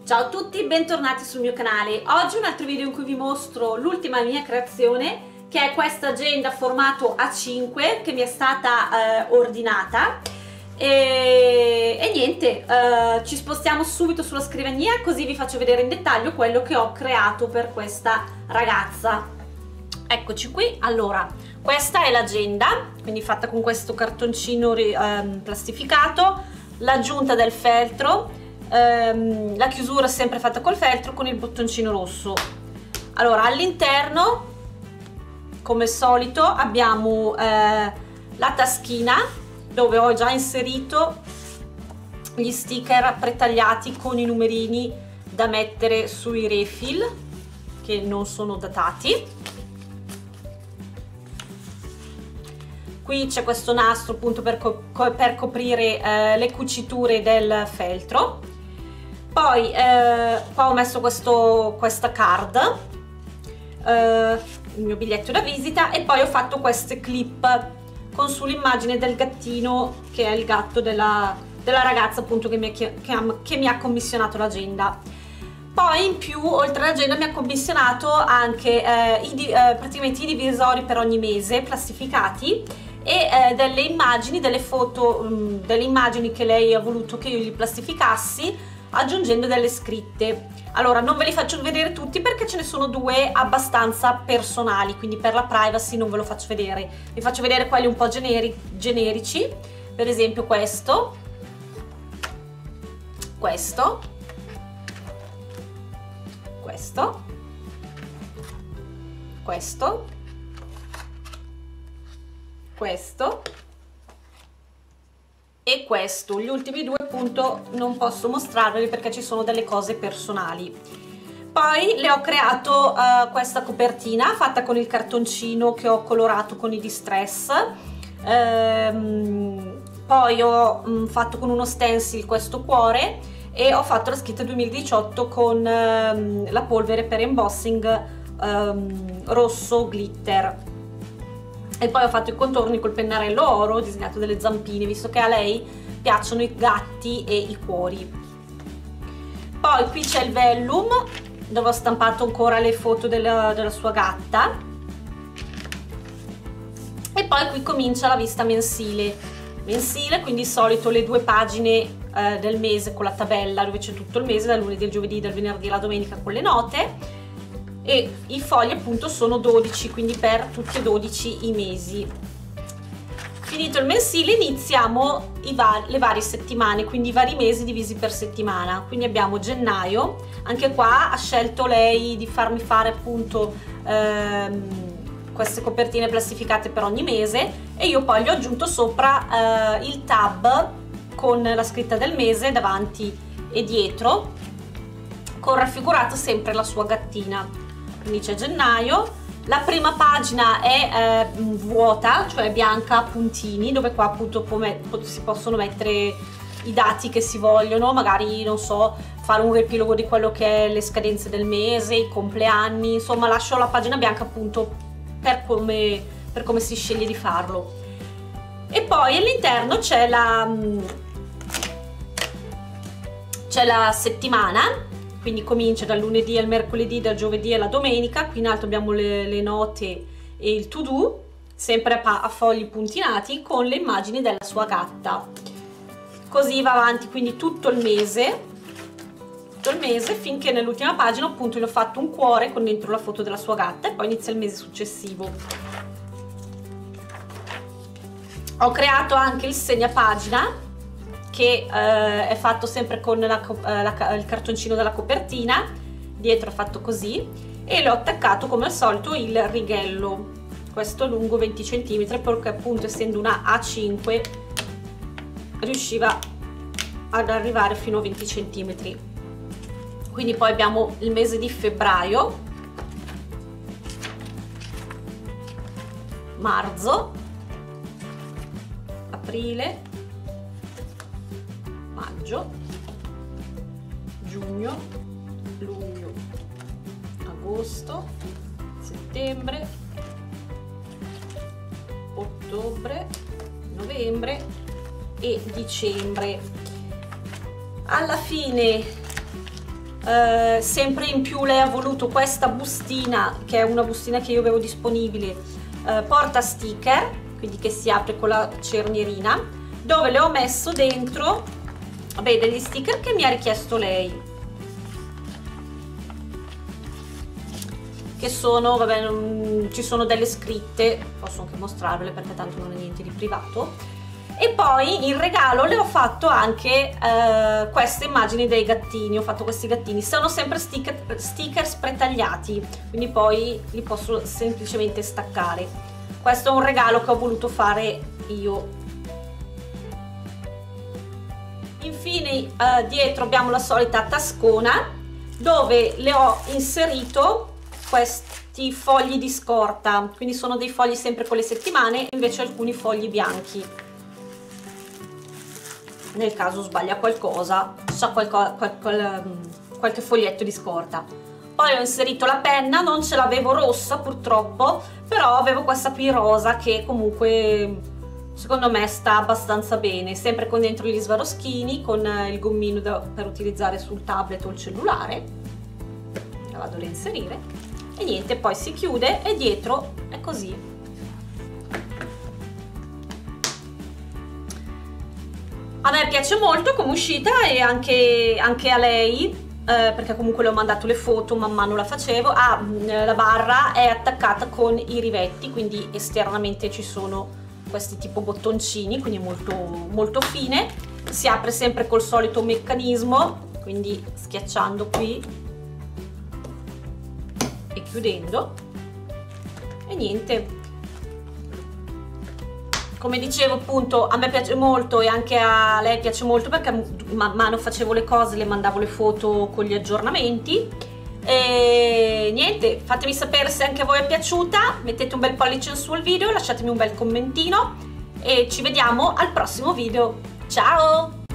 Ciao a tutti, bentornati sul mio canale. Oggi un altro video in cui vi mostro l'ultima mia creazione, che è questa agenda formato A5 che mi è stata ordinata. E niente, ci spostiamo subito sulla scrivania, così vi faccio vedere in dettaglio quello che ho creato per questa ragazza. Eccoci qui. Allora, questa è l'agenda, quindi fatta con questo cartoncino plastificato, l'aggiunta del feltro. La chiusura è sempre fatta col feltro con il bottoncino rosso. Allora, all'interno, come al solito, abbiamo la taschina dove ho già inserito gli sticker pretagliati con i numerini da mettere sui refill che non sono datati. Qui c'è questo nastro appunto per coprire le cuciture del feltro. Poi qua ho messo questa card, il mio biglietto da visita, e poi ho fatto queste clip con sull'immagine del gattino, che è il gatto della ragazza appunto che mi ha commissionato l'agenda. Poi in più, oltre all'agenda, mi ha commissionato anche praticamente i divisori per ogni mese plastificati e delle immagini, delle foto, delle immagini che lei ha voluto che io gli plastificassi, aggiungendo delle scritte. Allora, non ve li faccio vedere tutti perché ce ne sono due abbastanza personali, quindi per la privacy non ve lo faccio vedere. Vi faccio vedere quelli un po' generici, per esempio questo, questo, e questo. Gli ultimi due appunto non posso mostrarveli perché ci sono delle cose personali. Poi le ho creato questa copertina fatta con il cartoncino che ho colorato con i distress. Poi ho fatto con uno stencil questo cuore e ho fatto la scritta 2018 con la polvere per embossing rosso glitter. E poi ho fatto i contorni col pennarello oro, ho disegnato delle zampine, visto che a lei piacciono i gatti e i cuori. Poi qui c'è il vellum, dove ho stampato ancora le foto della sua gatta. E poi qui comincia la vista mensile, quindi di solito le 2 pagine del mese con la tabella, dove c'è tutto il mese, dal lunedì al giovedì, dal venerdì alla domenica con le note. E i fogli appunto sono 12, quindi per tutti e 12 i mesi. Finito il mensile iniziamo le varie settimane, quindi i vari mesi divisi per settimana. Quindi abbiamo gennaio, anche qua ha scelto lei di farmi fare appunto queste copertine plastificate per ogni mese, e io poi gli ho aggiunto sopra il tab con la scritta del mese davanti e dietro, con raffigurato sempre la sua gattina. Quindi c'è gennaio, la prima pagina è vuota, cioè bianca a puntini, dove qua appunto si possono mettere i dati che si vogliono, magari non so, fare un riepilogo di quello che è le scadenze del mese, i compleanni, insomma lascio la pagina bianca appunto per come si sceglie di farlo. E poi all'interno c'è la settimana. Quindi comincia dal lunedì al mercoledì, dal giovedì alla domenica. Qui in alto abbiamo le note e il to do, sempre a fogli puntinati con le immagini della sua gatta. Così va avanti quindi tutto il mese, finché nell'ultima pagina appunto gli ho fatto un cuore con dentro la foto della sua gatta, e poi inizia il mese successivo. Ho creato anche il segnapagina, che è fatto sempre con il cartoncino della copertina, dietro è fatto così, e l'ho attaccato come al solito il righello, questo lungo 20 cm, perché appunto essendo una A5 riusciva ad arrivare fino a 20 cm. Quindi poi abbiamo il mese di febbraio, marzo, aprile, maggio, giugno, luglio, agosto, settembre, ottobre, novembre e dicembre. Alla fine sempre in più lei ha voluto questa bustina, che è una bustina che io avevo disponibile, porta sticker, quindi che si apre con la cernierina, dove le ho messo dentro, vabbè, degli sticker che mi ha richiesto lei, che sono, vabbè, ci sono delle scritte, posso anche mostrarvele perché tanto non è niente di privato. E poi in regalo le ho fatto anche queste immagini dei gattini, ho fatto questi gattini, sono sempre stickers pretagliati, quindi poi li posso semplicemente staccare. Questo è un regalo che ho voluto fare io. Infine dietro abbiamo la solita tascona dove le ho inserito questi fogli di scorta, quindi sono dei fogli sempre con le settimane, invece alcuni fogli bianchi. Nel caso sbaglia qualcosa, c'è qualche foglietto di scorta. Poi ho inserito la penna, non ce l'avevo rossa purtroppo, però avevo questa qui rosa che comunque secondo me sta abbastanza bene, sempre con dentro gli svaroschini, con il gommino per utilizzare sul tablet o il cellulare. La vado a reinserire e niente, poi si chiude e dietro è così. A me piace molto come uscita e anche a lei, perché comunque le ho mandato le foto man mano la facevo. La barra è attaccata con i rivetti, quindi esternamente ci sono questi tipo bottoncini, quindi molto, molto fine. Si apre sempre col solito meccanismo, quindi schiacciando qui e chiudendo. E niente. Come dicevo, appunto, a me piace molto e anche a lei piace molto perché man mano facevo le cose, le mandavo le foto con gli aggiornamenti. E niente, fatemi sapere se anche a voi è piaciuta, mettete un bel pollice in su al video, lasciatemi un bel commentino e ci vediamo al prossimo video. Ciao!